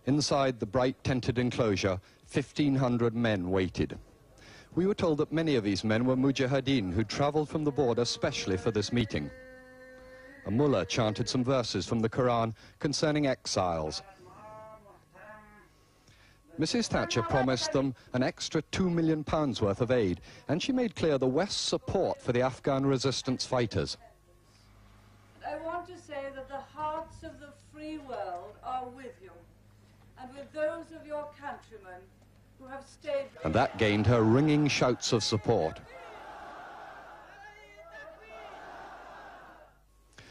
Inside the bright tented enclosure, 1,500 men waited. We were told that many of these men were Mujahideen who travelled from the border specially for this meeting. A mullah chanted some verses from the Quran concerning exiles. Mrs. Thatcher promised them an extra £2 million worth of aid, and she made clear the West's support for the Afghan resistance fighters. I want to say that the hearts of the free world are with you, and with those of your countrymen who have stayed. And that gained her ringing shouts of support.